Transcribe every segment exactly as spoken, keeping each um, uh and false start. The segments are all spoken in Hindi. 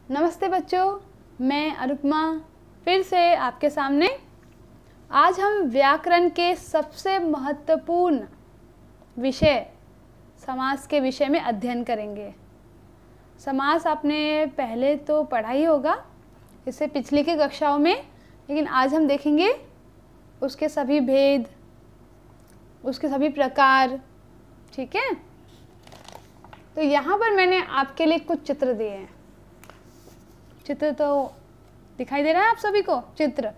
नमस्ते बच्चों, मैं अनुपमा फिर से आपके सामने। आज हम व्याकरण के सबसे महत्वपूर्ण विषय समास के विषय में अध्ययन करेंगे। समास आपने पहले तो पढ़ा ही होगा इससे पिछली की कक्षाओं में, लेकिन आज हम देखेंगे उसके सभी भेद, उसके सभी प्रकार। ठीक है, तो यहाँ पर मैंने आपके लिए कुछ चित्र दिए हैं। चित्र तो दिखाई दे रहा है आप सभी को। चित्र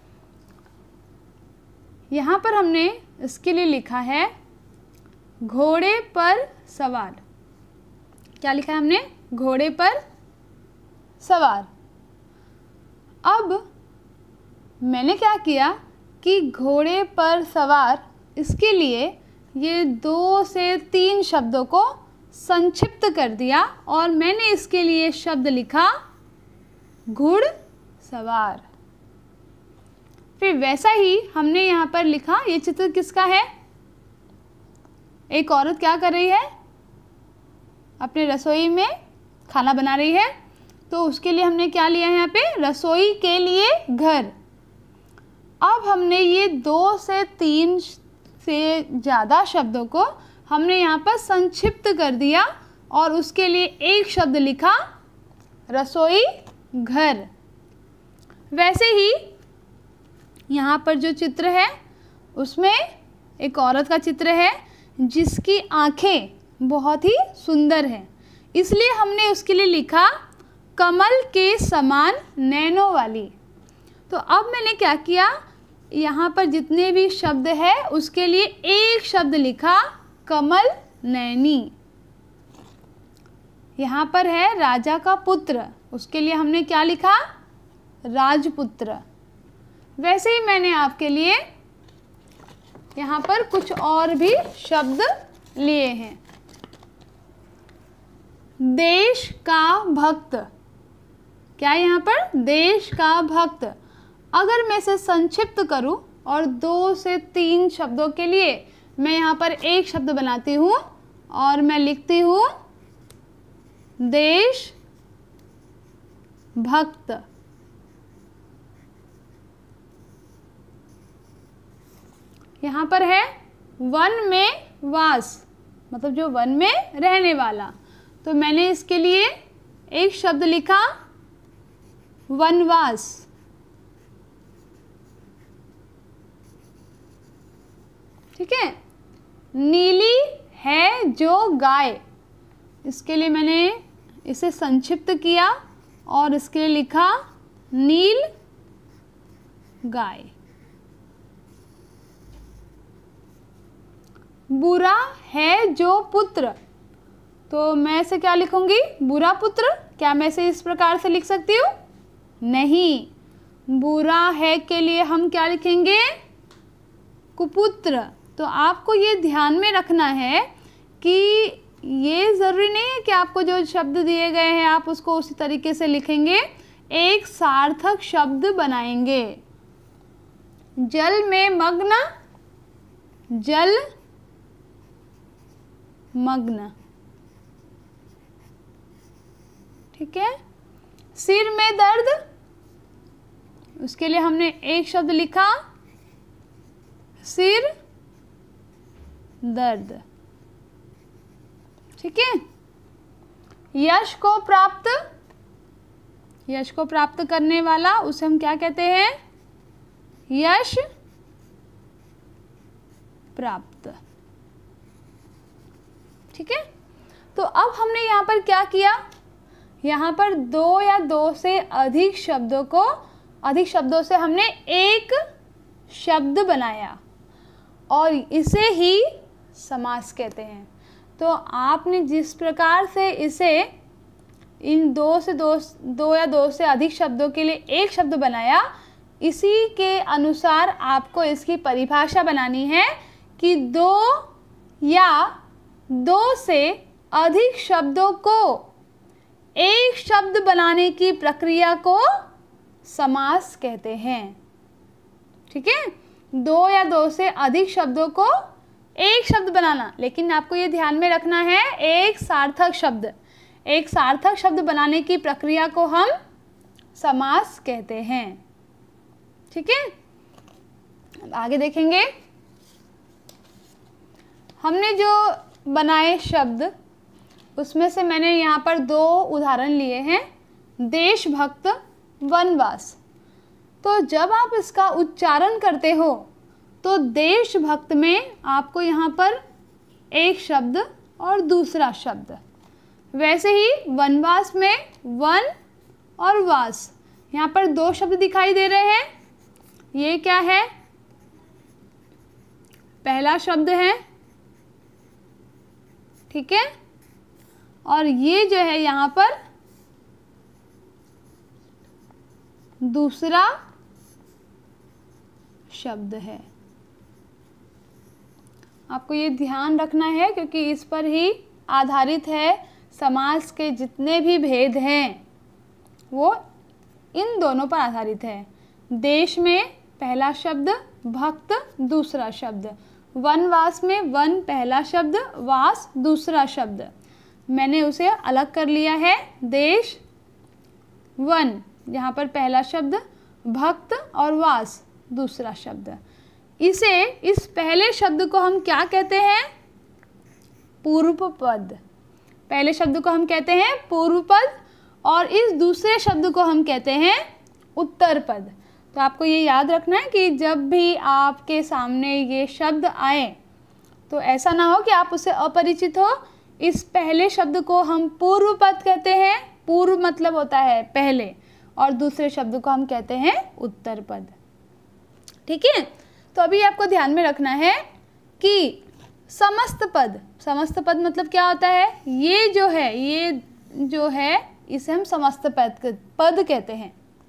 यहाँ पर हमने इसके लिए लिखा है घोड़े पर सवार। क्या लिखा है हमने? घोड़े पर सवार। अब मैंने क्या किया कि घोड़े पर सवार इसके लिए ये दो से तीन शब्दों को संक्षिप्त कर दिया और मैंने इसके लिए शब्द लिखा घुड़सवार। फिर वैसा ही हमने यहाँ पर लिखा, ये चित्र किसका है? एक औरत क्या कर रही है? अपने रसोई में खाना बना रही है। तो उसके लिए हमने क्या लिया है यहाँ पे? रसोई के लिए घर। अब हमने ये दो से तीन से ज़्यादा शब्दों को हमने यहाँ पर संक्षिप्त कर दिया और उसके लिए एक शब्द लिखा रसोई घर। वैसे ही यहाँ पर जो चित्र है उसमें एक औरत का चित्र है जिसकी आँखें बहुत ही सुंदर हैं, इसलिए हमने उसके लिए लिखा कमल के समान नैनों वाली। तो अब मैंने क्या किया, यहाँ पर जितने भी शब्द है उसके लिए एक शब्द लिखा कमल नैनी। यहाँ पर है राजा का पुत्र, उसके लिए हमने क्या लिखा? राजपुत्र। वैसे ही मैंने आपके लिए यहाँ पर कुछ और भी शब्द लिए हैं। देश का भक्त। क्या है यहाँ पर? देश का भक्त। अगर मैं इसे संक्षिप्त करूँ और दो से तीन शब्दों के लिए मैं यहाँ पर एक शब्द बनाती हूँ और मैं लिखती हूँ देश भक्त। यहाँ पर है वन में वास, मतलब जो वन में रहने वाला। तो मैंने इसके लिए एक शब्द लिखा वनवास। ठीक है। नीली है जो गाय, इसके लिए मैंने इसे संक्षिप्त किया और इसके लिए लिखा नील गाय। बुरा है जो पुत्र, तो मैं इसे क्या लिखूंगी? बुरा पुत्र। क्या मैं इसे इस प्रकार से लिख सकती हूँ? नहीं, बुरा है के लिए हम क्या लिखेंगे? कुपुत्र। तो आपको ये ध्यान में रखना है कि ये ज़रूरी नहीं है कि आपको जो शब्द दिए गए हैं आप उसको उसी तरीके से लिखेंगे। एक सार्थक शब्द बनाएंगे। जल में मग्न, जल मग्न। ठीक है। सिर में दर्द, उसके लिए हमने एक शब्द लिखा सिर दर्द। ठीक है। यश को प्राप्त, यश को प्राप्त करने वाला उसे हम क्या कहते हैं? यश प्राप्त। ठीक है। तो अब हमने यहाँ पर क्या किया, यहाँ पर दो या दो से अधिक शब्दों को, अधिक शब्दों से हमने एक शब्द बनाया और इसे ही समास कहते हैं। तो आपने जिस प्रकार से इसे इन दो से दो दो या दो से अधिक शब्दों के लिए एक शब्द बनाया, इसी के अनुसार आपको इसकी परिभाषा बनानी है कि दो या दो से अधिक शब्दों को एक शब्द बनाने की प्रक्रिया को समास कहते हैं। ठीक है। दो या दो से अधिक शब्दों को एक शब्द बनाना, लेकिन आपको ये ध्यान में रखना है एक सार्थक शब्द। एक सार्थक शब्द बनाने की प्रक्रिया को हम समास कहते हैं। ठीक है, अब आगे देखेंगे। हमने जो बनाए शब्द उसमें से मैंने यहाँ पर दो उदाहरण लिए हैं, देशभक्त, वनवास। तो जब आप इसका उच्चारण करते हो तो देशभक्त में आपको यहाँ पर एक शब्द और दूसरा शब्द, वैसे ही वनवास में वन और वास, यहाँ पर दो शब्द दिखाई दे रहे हैं। ये क्या है? पहला शब्द है, ठीक है, और ये जो है यहाँ पर दूसरा शब्द है। आपको ये ध्यान रखना है क्योंकि इस पर ही आधारित है समास के जितने भी भेद हैं, वो इन दोनों पर आधारित है। देश में पहला शब्द, भक्त दूसरा शब्द, वनवास में वन पहला शब्द, वास दूसरा शब्द। मैंने उसे अलग कर लिया है, देश, वन यहाँ पर पहला शब्द, भक्त और वास दूसरा शब्द। इसे, इस पहले शब्द को हम क्या कहते हैं? पूर्व पद। पहले शब्द को हम कहते हैं पूर्व पद और इस दूसरे शब्द को हम कहते हैं उत्तर पद। तो आपको ये याद रखना है कि जब भी आपके सामने ये शब्द आए तो ऐसा ना हो कि आप उससे अपरिचित हो। इस पहले शब्द को हम पूर्व पद कहते हैं, पूर्व मतलब होता है पहले, और दूसरे शब्द को हम कहते हैं उत्तर पद। ठीक है, तो अभी आपको ध्यान में रखना है कि समस्त पद, समस्त पद मतलब क्या होता है? ये जो है, ये जो है इसे हम समस्त पद पद कहते हैं।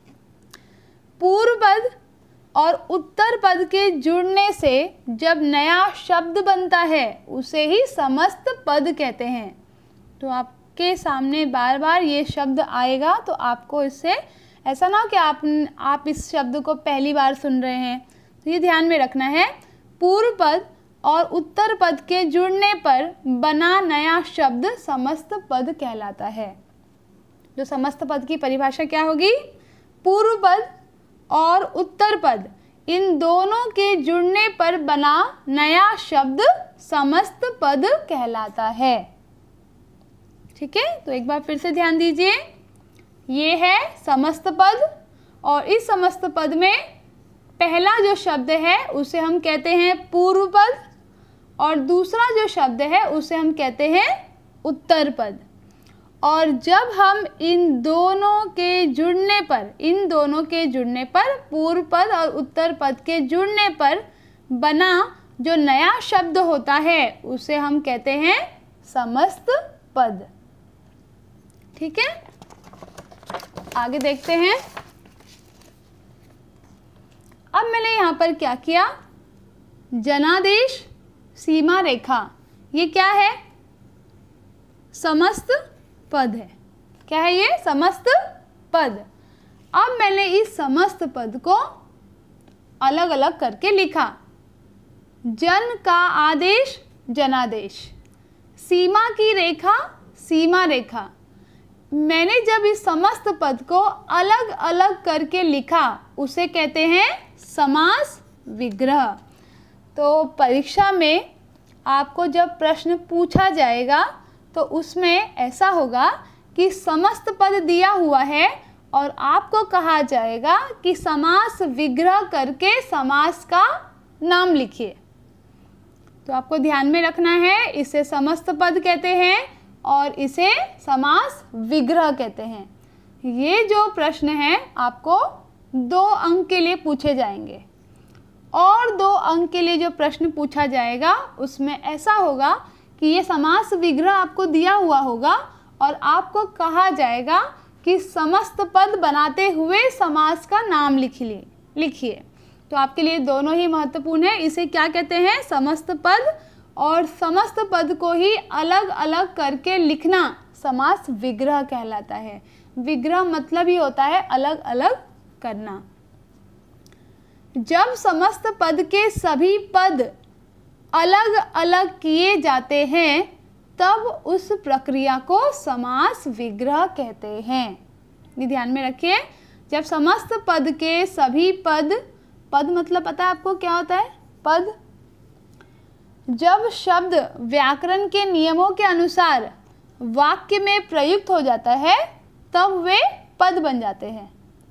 पूर्व पद और उत्तर पद के जुड़ने से जब नया शब्द बनता है उसे ही समस्त पद कहते हैं। तो आपके सामने बार बार ये शब्द आएगा तो आपको इससे ऐसा ना हो कि आप आप इस शब्द को पहली बार सुन रहे हैं, तो ये ध्यान में रखना है। पूर्व पद और उत्तर पद के जुड़ने पर बना नया शब्द समस्त पद कहलाता है। जो समस्त पद की परिभाषा क्या होगी? पूर्व पद और उत्तर पद, इन दोनों के जुड़ने पर बना नया शब्द समस्त पद कहलाता है। ठीक है, तो एक बार फिर से ध्यान दीजिए। ये है समस्त पद और इस समस्त पद में पहला जो शब्द है उसे हम कहते हैं पूर्व पद और दूसरा जो शब्द है उसे हम कहते हैं उत्तर पद। और जब हम इन दोनों के जुड़ने पर, इन दोनों के जुड़ने पर, पूर्व पद और उत्तर पद के जुड़ने पर बना जो नया शब्द होता है उसे हम कहते हैं समस्त पद। ठीक है, आगे देखते हैं। अब मैंने यहाँ पर क्या किया? जनादेश, सीमा रेखा, ये क्या है? समस्त पद है। क्या है ये? समस्त पद। अब मैंने इस समस्त पद को अलग अलग करके लिखा। जन का आदेश, जनादेश, सीमा की रेखा, सीमा रेखा। मैंने जब इस समस्त पद को अलग अलग करके लिखा उसे कहते हैं समास विग्रह। तो परीक्षा में आपको जब प्रश्न पूछा जाएगा तो उसमें ऐसा होगा कि समस्त पद दिया हुआ है और आपको कहा जाएगा कि समास विग्रह करके समास का नाम लिखिए। तो आपको ध्यान में रखना है, इसे समस्त पद कहते हैं और इसे समास विग्रह कहते हैं। ये जो प्रश्न है आपको दो अंक के लिए पूछे जाएंगे और दो अंक के लिए जो प्रश्न पूछा जाएगा उसमें ऐसा होगा कि ये समास विग्रह आपको दिया हुआ होगा और आपको कहा जाएगा कि समस्त पद बनाते हुए समास का नाम लिखिए लिखिए तो आपके लिए दोनों ही महत्वपूर्ण है। इसे क्या कहते हैं? समस्त पद, और समस्त पद को ही अलग अलग करके लिखना समास विग्रह कहलाता है। विग्रह मतलब ही होता है अलग अलग करना। जब समस्त पद के सभी पद अलग अलग किए जाते हैं तब उस प्रक्रिया को समास विग्रह कहते हैं। ये ध्यान में रखिए, जब समस्त पद के सभी पद, पद मतलब पता है आपको क्या होता है? पद। जब शब्द व्याकरण के नियमों के अनुसार वाक्य में प्रयुक्त हो जाता है तब वे पद बन जाते हैं।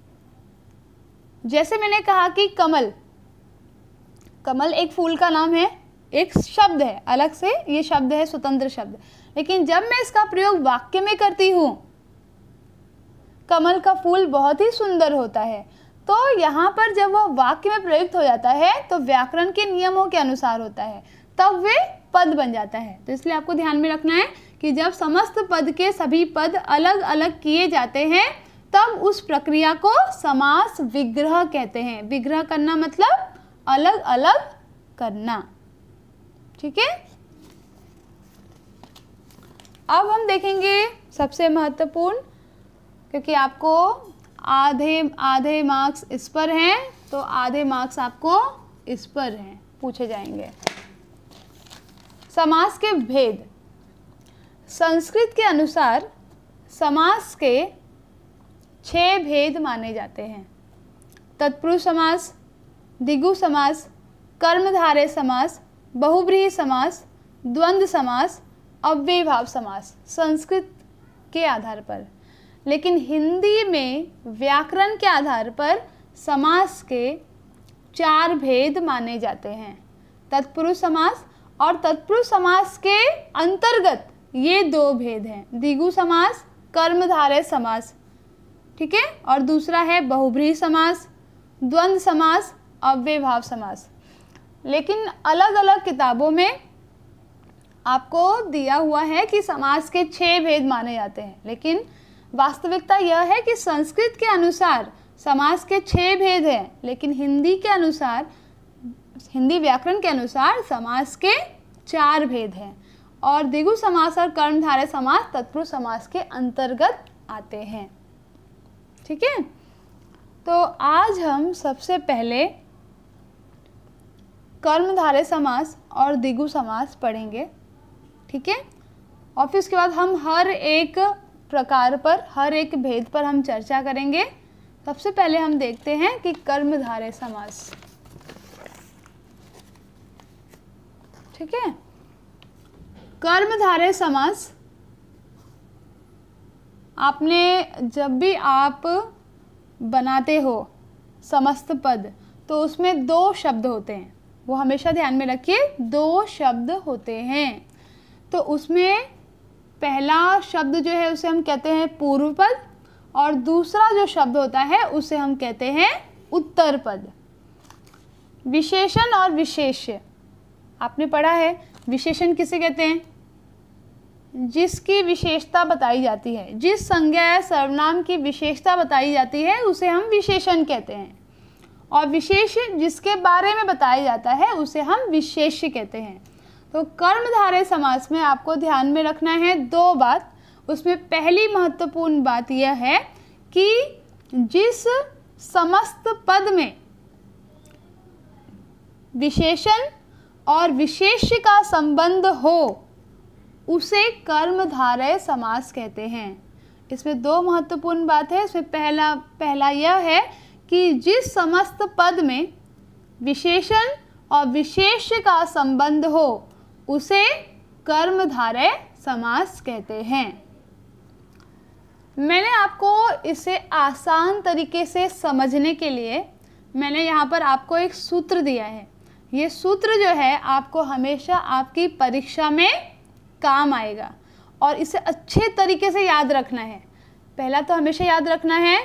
जैसे मैंने कहा कि कमल, कमल एक फूल का नाम है, एक शब्द है, अलग से ये शब्द है, स्वतंत्र शब्द। लेकिन जब मैं इसका प्रयोग वाक्य में करती हूँ, कमल का फूल बहुत ही सुंदर होता है, तो यहाँ पर जब वह वाक्य में प्रयुक्त हो जाता है तो व्याकरण के नियमों के अनुसार होता है, तब वे पद बन जाता है। तो इसलिए आपको ध्यान में रखना है कि जब समस्त पद के सभी पद अलग अलग किए जाते हैं तब उस प्रक्रिया को समास विग्रह कहते हैं। विग्रह करना मतलब अलग अलग करना। ठीक है, अब हम देखेंगे सबसे महत्वपूर्ण, क्योंकि आपको आधे आधे मार्क्स इस पर हैं, तो आधे मार्क्स आपको इस पर हैं, पूछे जाएंगे। समास के भेद। संस्कृत के अनुसार समास के छह भेद माने जाते हैं। तत्पुरुष समास, द्विगु समास, कर्मधारय समास, बहुव्रीहि समास, द्वंद्व समास, अव्ययीभाव समास, संस्कृत के आधार पर। लेकिन हिंदी में व्याकरण के आधार पर समास के चार भेद माने जाते हैं। तत्पुरुष समास, और तत्पुरुष समास के अंतर्गत ये दो भेद हैं, द्विगु समास, कर्मधारय समास। ठीक है, और दूसरा है बहुव्रीहि समास, द्वंद्व समास, अव्ययीभाव समास। लेकिन अलग अलग किताबों में आपको दिया हुआ है कि समास के छह भेद माने जाते हैं, लेकिन वास्तविकता यह है कि संस्कृत के अनुसार समास के छह भेद हैं, लेकिन हिंदी के अनुसार, हिंदी व्याकरण के अनुसार समास के चार भेद हैं, और द्विगु समास और कर्मधारय समास तत्पुरुष समास के अंतर्गत आते हैं। ठीक है, तो आज हम सबसे पहले कर्मधारय समास और द्विगु समास पढ़ेंगे। ठीक है, और फिर उसके बाद हम हर एक प्रकार पर, हर एक भेद पर हम चर्चा करेंगे। सबसे पहले हम देखते हैं कि कर्मधारय समास। ठीक है, कर्मधारय समास, आपने जब भी आप बनाते हो समस्त पद तो उसमें दो शब्द होते हैं, वो हमेशा ध्यान में रखिए, दो शब्द होते हैं। तो उसमें पहला शब्द जो है उसे हम कहते हैं पूर्व पद, और दूसरा जो शब्द होता है उसे हम कहते हैं उत्तर पद। विशेषण और विशेष्य आपने पढ़ा है। विशेषण किसे कहते हैं? जिसकी विशेषता बताई जाती है, जिस संज्ञा या सर्वनाम की विशेषता बताई जाती है उसे हम विशेषण कहते हैं, और विशेष जिसके बारे में बताया जाता है उसे हम विशेष्य कहते हैं। तो कर्मधारय समास में आपको ध्यान में रखना है दो बात। उसमें पहली महत्वपूर्ण बात यह है कि जिस समस्त पद में विशेषण और विशेष्य का संबंध हो उसे कर्मधारय समास कहते हैं। इसमें दो महत्वपूर्ण बात है। इसमें पहला पहला यह है कि जिस समस्त पद में विशेषण और विशेष्य का संबंध हो उसे कर्मधारय समास कहते हैं। मैंने आपको इसे आसान तरीके से समझने के लिए मैंने यहाँ पर आपको एक सूत्र दिया है। ये सूत्र जो है आपको हमेशा आपकी परीक्षा में काम आएगा और इसे अच्छे तरीके से याद रखना है। पहला तो हमेशा याद रखना है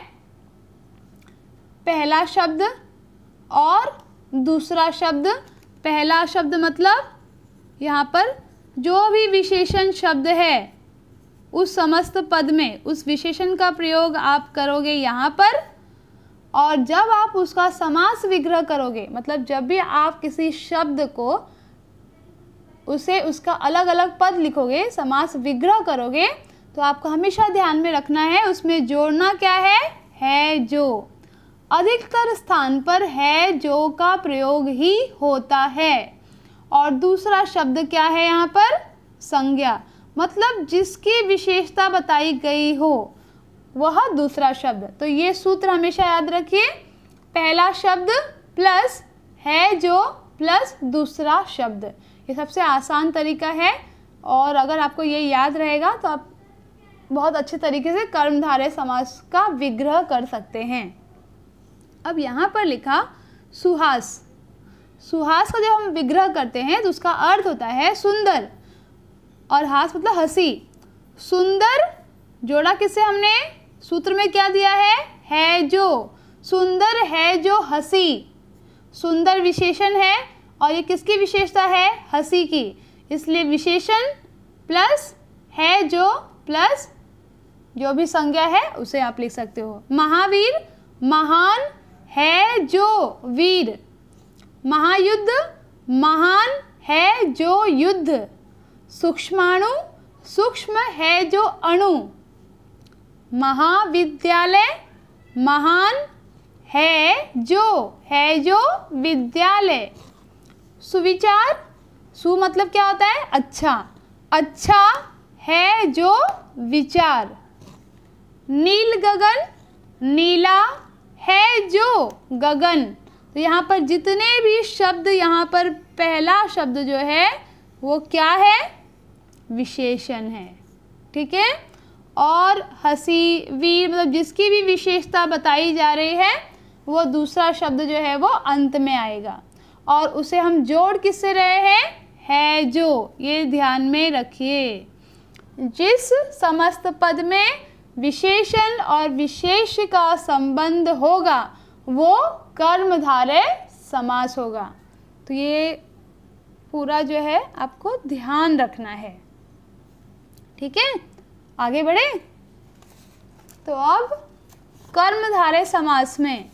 पहला शब्द और दूसरा शब्द। पहला शब्द मतलब यहाँ पर जो भी विशेषण शब्द है उस समस्त पद में उस विशेषण का प्रयोग आप करोगे यहाँ पर, और जब आप उसका समास विग्रह करोगे मतलब जब भी आप किसी शब्द को उसे उसका अलग अलग पद लिखोगे, समास विग्रह करोगे, तो आपको हमेशा ध्यान में रखना है उसमें जोड़ना क्या है, है जो। अधिकतर स्थान पर है जो का प्रयोग ही होता है। और दूसरा शब्द क्या है यहाँ पर, संज्ञा। मतलब जिसकी विशेषता बताई गई हो वह दूसरा शब्द। तो ये सूत्र हमेशा याद रखिए, पहला शब्द प्लस है जो प्लस दूसरा शब्द। ये सबसे आसान तरीका है और अगर आपको ये याद रहेगा तो आप बहुत अच्छे तरीके से कर्मधारय समास का विग्रह कर सकते हैं। अब यहाँ पर लिखा सुहास। सुहास का जब हम विग्रह करते हैं तो उसका अर्थ होता है सुंदर, और हास मतलब हंसी। सुंदर जोड़ा किससे हमने, सूत्र में क्या दिया है, है जो। सुंदर है जो हंसी, सुंदर विशेषण है और ये किसकी विशेषता है, हंसी की, इसलिए विशेषण प्लस है जो प्लस जो भी संज्ञा है उसे आप लिख सकते हो। महावीर, महान है जो वीर। महायुद्ध, महान है जो युद्ध। सूक्ष्माणु, सूक्ष्म है जो अणु। महाविद्यालय, महान है जो है जो विद्यालय। सुविचार, सु मतलब क्या होता है, अच्छा, अच्छा है जो विचार। नील गगन, नीला है जो गगन। तो यहाँ पर जितने भी शब्द, यहाँ पर पहला शब्द जो है वो क्या है, विशेषण है, ठीक है। और हंसी, वीर मतलब जिसकी भी विशेषता बताई जा रही है वो दूसरा शब्द जो है वो अंत में आएगा, और उसे हम जोड़ किससे रहे हैं, है जो। ये ध्यान में रखिए, जिस समस्त पद में विशेषण और विशेष का संबंध होगा वो कर्मधारय समास होगा। तो ये पूरा जो है आपको ध्यान रखना है, ठीक है। आगे बढ़े तो अब कर्मधारय समास में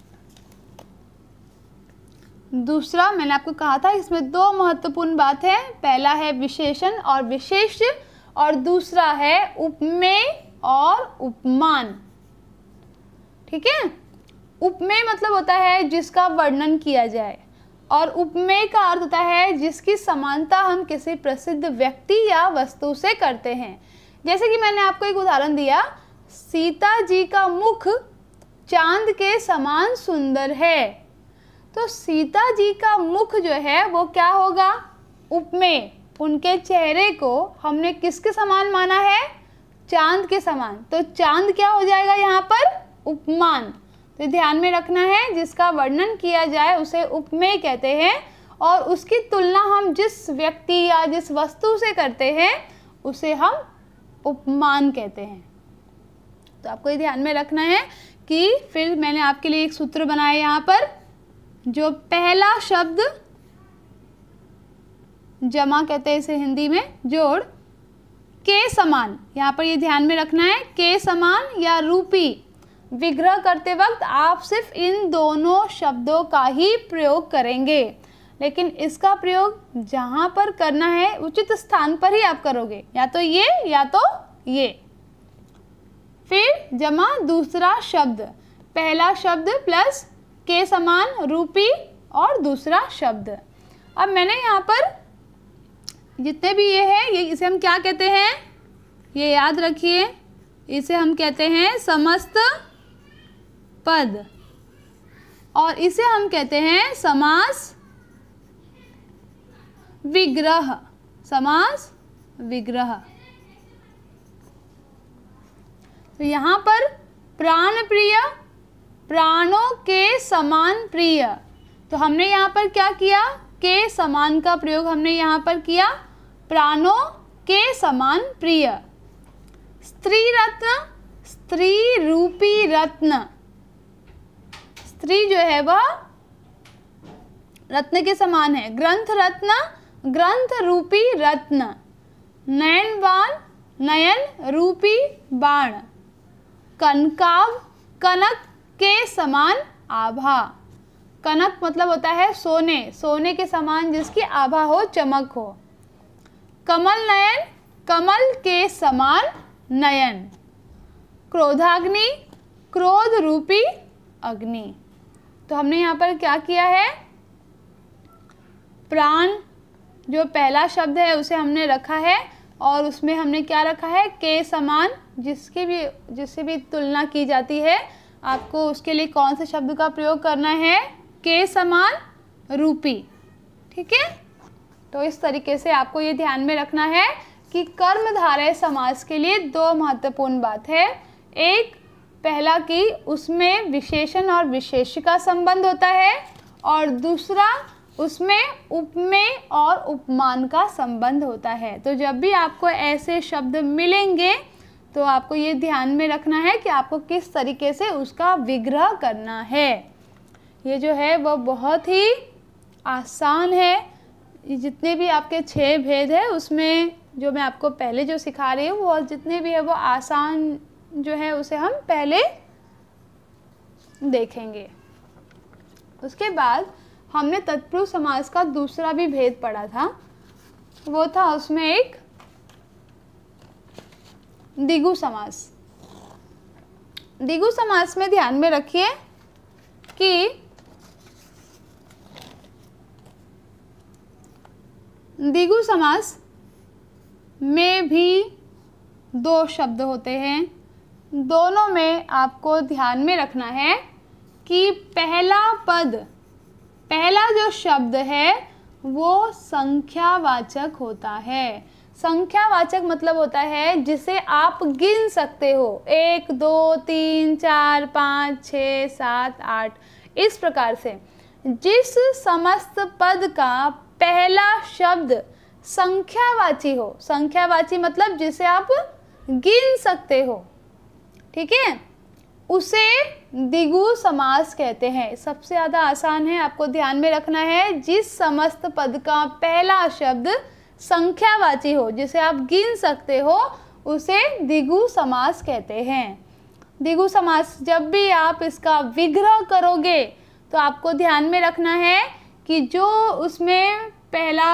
दूसरा, मैंने आपको कहा था इसमें दो महत्वपूर्ण बात है, पहला है विशेषण और विशेष और दूसरा है उपमेय और उपमान, ठीक है। उपमेय मतलब होता है जिसका वर्णन किया जाए, और उपमेय का अर्थ होता है जिसकी समानता हम किसी प्रसिद्ध व्यक्ति या वस्तु से करते हैं। जैसे कि मैंने आपको एक उदाहरण दिया, सीता जी का मुख चांद के समान सुंदर है। तो सीता जी का मुख जो है वो क्या होगा, उपमेय। उनके चेहरे को हमने किसके समान माना है, चांद के समान। तो चांद क्या हो जाएगा यहाँ पर, उपमान। तो ध्यान में रखना है, जिसका वर्णन किया जाए उसे उपमेय कहते हैं, और उसकी तुलना हम जिस व्यक्ति या जिस वस्तु से करते हैं उसे हम उपमान कहते हैं। तो आपको ये ध्यान में रखना है कि फिर मैंने आपके लिए एक सूत्र बनाया यहाँ पर, जो पहला शब्द जमा कहते हैं इसे हिंदी में, जोड़ के समान, यहाँ पर ये ध्यान में रखना है, के समान या रूपी विग्रह करते वक्त आप सिर्फ इन दोनों शब्दों का ही प्रयोग करेंगे, लेकिन इसका प्रयोग जहाँ पर करना है उचित स्थान पर ही आप करोगे, या तो ये या तो ये। फिर जमा दूसरा शब्द, पहला शब्द प्लस के समान रूपी और दूसरा शब्द। अब मैंने यहाँ पर जितने भी ये है, ये इसे हम क्या कहते हैं, ये याद रखिए, इसे हम कहते हैं समस्त पद, और इसे हम कहते हैं समास विग्रह, समास विग्रह। तो यहाँ पर प्राण प्रिय, प्राणों के समान प्रिय, तो हमने यहाँ पर क्या किया, के समान का प्रयोग हमने यहाँ पर किया, प्राणों के समान प्रिय। स्त्री रत्न, स्त्री रूपी रत्न, स्त्री जो है वह रत्न के समान है। ग्रंथ रत्न, ग्रंथ रूपी रत्न। नयन बाण, नयन रूपी बाण। कनकाव, कनक के समान आभा। कनक मतलब होता है सोने, सोने के समान जिसकी आभा हो, चमक हो। कमल नयन, कमल के समान नयन। क्रोधाग्नि, क्रोध रूपी अग्नि। तो हमने यहाँ पर क्या किया है, प्राण जो पहला शब्द है उसे हमने रखा है, और उसमें हमने क्या रखा है, के समान, जिसके भी जिससे भी तुलना की जाती है आपको उसके लिए कौन से शब्द का प्रयोग करना है, के समान रूपी। ठीक है, तो इस तरीके से आपको ये ध्यान में रखना है कि कर्मधारय समास के लिए दो महत्वपूर्ण बात है। एक, पहला कि उसमें विशेषण और विशेष्य का संबंध होता है, और दूसरा उसमें उपमेय और उपमान का संबंध होता है। तो जब भी आपको ऐसे शब्द मिलेंगे तो आपको ये ध्यान में रखना है कि आपको किस तरीके से उसका विग्रह करना है। ये जो है वो बहुत ही आसान है। जितने भी आपके छह भेद है उसमें जो मैं आपको पहले जो सिखा रही हूँ वो जितने भी है वो आसान जो है उसे हम पहले देखेंगे। उसके बाद हमने तत्पुरुष समास का दूसरा भी भेद पढ़ा था, वो था उसमें एक द्विगु समास। द्विगु समास में ध्यान में रखिए कि द्विगु समास में भी दो शब्द होते हैं। दोनों में आपको ध्यान में रखना है कि पहला पद, पहला जो शब्द है वो संख्यावाचक होता है। संख्यावाचक मतलब होता है जिसे आप गिन सकते हो, एक, दो, तीन, चार, पाँच, छः, सात, आठ, इस प्रकार से। जिस समस्त पद का पहला शब्द संख्यावाची हो, संख्यावाची मतलब जिसे आप गिन सकते हो, ठीक है, उसे द्विगु समास कहते हैं। सबसे ज़्यादा आसान है, आपको ध्यान में रखना है, जिस समस्त पद का पहला शब्द संख्यावाची हो, जिसे आप गिन सकते हो, उसे द्विगु समास कहते हैं। द्विगु समास जब भी आप इसका विग्रह करोगे तो आपको ध्यान में रखना है कि जो उसमें पहला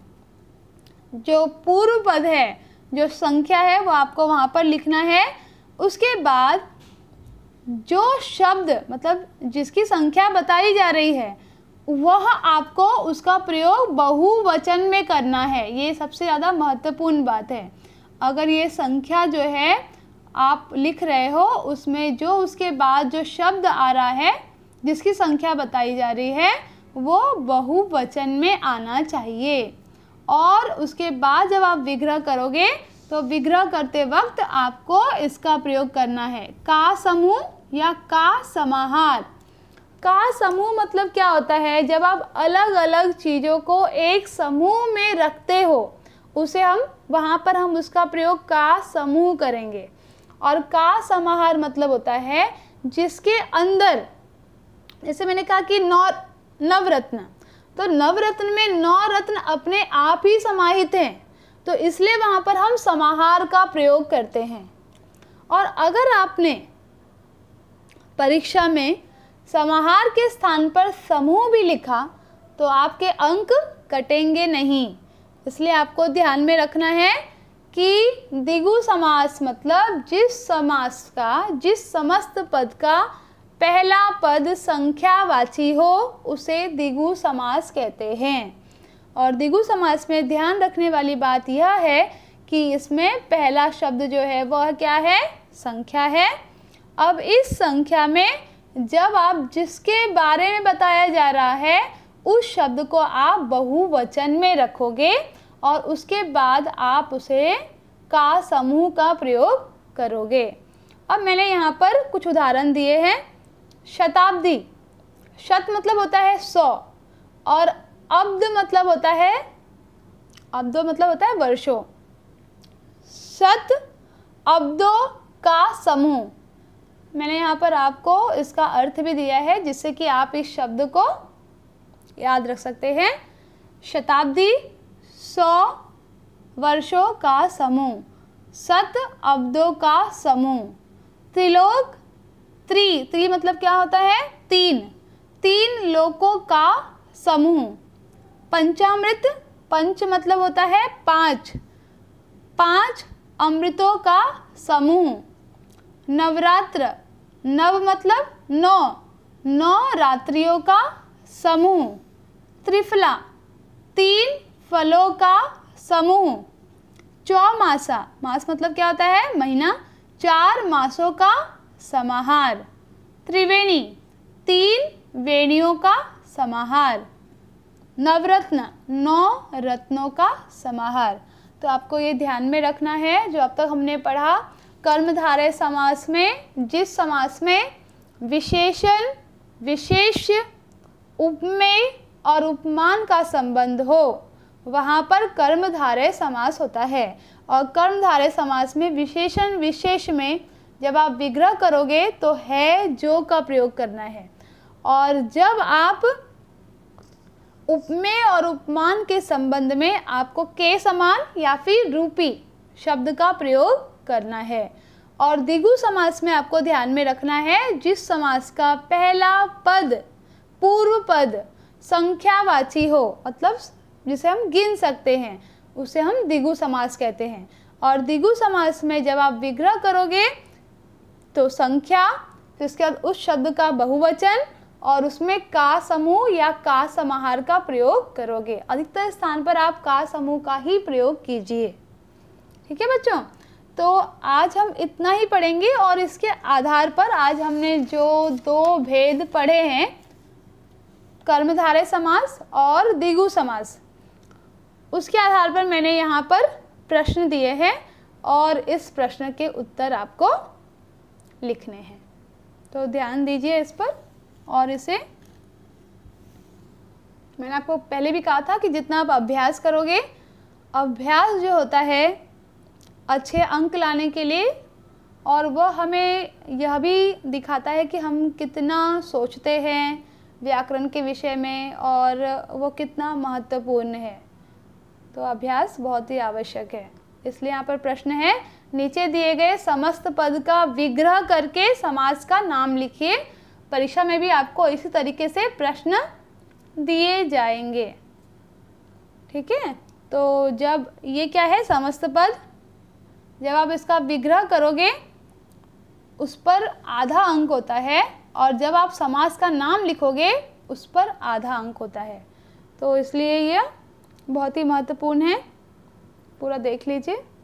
जो पूर्व पद है, जो संख्या है, वो आपको वहाँ पर लिखना है। उसके बाद जो शब्द मतलब जिसकी संख्या बताई जा रही है वह आपको उसका प्रयोग बहुवचन में करना है। ये सबसे ज़्यादा महत्वपूर्ण बात है। अगर ये संख्या जो है आप लिख रहे हो, उसमें जो उसके बाद जो शब्द आ रहा है जिसकी संख्या बताई जा रही है वो बहुवचन में आना चाहिए। और उसके बाद जब आप विग्रह करोगे तो विग्रह करते वक्त आपको इसका प्रयोग करना है, का समूह या का समाहार। का समूह मतलब क्या होता है, जब आप अलग अलग चीज़ों को एक समूह में रखते हो उसे हम वहाँ पर हम उसका प्रयोग का समूह करेंगे। और का समाहार मतलब होता है जिसके अंदर, जैसे मैंने कहा कि नौ नवरत्न, तो नवरत्न में नौ रत्न अपने आप ही समाहित हैं, तो इसलिए वहाँ पर हम समाहार का प्रयोग करते हैं। और अगर आपने परीक्षा में समाहार के स्थान पर समूह भी लिखा तो आपके अंक कटेंगे नहीं। इसलिए आपको ध्यान में रखना है कि द्विगु समास मतलब जिस समास का, जिस समस्त पद का पहला पद संख्यावाची हो उसे द्विगु समास कहते हैं। और द्विगु समास में ध्यान रखने वाली बात यह है कि इसमें पहला शब्द जो है वह क्या है, संख्या है। अब इस संख्या में जब आप जिसके बारे में बताया जा रहा है उस शब्द को आप बहुवचन में रखोगे और उसके बाद आप उसे का समूह का प्रयोग करोगे। अब मैंने यहाँ पर कुछ उदाहरण दिए हैं। शताब्दी, शत मतलब होता है सौ, और अब्द मतलब होता है, अब्दो मतलब होता है वर्षों। शत अब्दों का समूह, मैंने यहाँ पर आपको इसका अर्थ भी दिया है जिससे कि आप इस शब्द को याद रख सकते हैं। शताब्दी सौ वर्षों का समूह, शत अब्दों का समूह। त्रिलोक, त्रि त्रि मतलब क्या होता है, तीन, तीन लोकों का समूह। पंचामृत, पंच मतलब होता है पाँच, पाँच अमृतों का समूह। नवरात्र, नव मतलब नौ, नौ रात्रियों का समूह। त्रिफला, तीन फलों का समूह। चौमासा, मास मतलब क्या होता है? महीना। चार मासों का समाहार। त्रिवेणी, तीन वेणियों का समाहार। नवरत्न, नौ रत्नों का समाहार। तो आपको ये ध्यान में रखना है, जो अब तक हमने पढ़ा, कर्मधारय समास में जिस समास में विशेषण, विशेष्य, उपमेय और उपमान का संबंध हो वहाँ पर कर्मधारय समास होता है। और कर्मधारय समास में विशेषण विशेष में जब आप विग्रह करोगे तो है जो का प्रयोग करना है, और जब आप उपमेय और उपमान के संबंध में आपको के समान या फिर रूपी शब्द का प्रयोग करना है। और द्विगु समास में आपको ध्यान में रखना है जिस समास का पहला पद पूर्व पद संख्यावाची हो, मतलब जिसे हम गिन सकते हैं, उसे हम द्विगु समास कहते हैं। और द्विगु समास में जब आप विग्रह करोगे तो संख्या, तो इसके बाद उस शब्द का बहुवचन और उसमें का समूह या का समाहार का प्रयोग करोगे। अधिकतर स्थान पर आप का समूह का ही प्रयोग कीजिए। ठीक है बच्चों, तो आज हम इतना ही पढ़ेंगे और इसके आधार पर आज हमने जो दो भेद पढ़े हैं, कर्मधारय समास और द्विगु समास, उसके आधार पर मैंने यहाँ पर प्रश्न दिए हैं और इस प्रश्न के उत्तर आपको लिखने हैं। तो ध्यान दीजिए इस पर। और इसे मैंने आपको पहले भी कहा था कि जितना आप अभ्यास करोगे, अभ्यास जो होता है अच्छे अंक लाने के लिए, और वह हमें यह भी दिखाता है कि हम कितना सोचते हैं व्याकरण के विषय में और वो कितना महत्वपूर्ण है। तो अभ्यास बहुत ही आवश्यक है। इसलिए यहाँ पर प्रश्न है, नीचे दिए गए समस्त पद का विग्रह करके समास का नाम लिखिए। परीक्षा में भी आपको इसी तरीके से प्रश्न दिए जाएंगे। ठीक है, तो जब ये क्या है समस्त पद, जब आप इसका विग्रह करोगे उस पर आधा अंक होता है, और जब आप समास का नाम लिखोगे उस पर आधा अंक होता है। तो इसलिए यह बहुत ही महत्वपूर्ण है, पूरा देख लीजिए।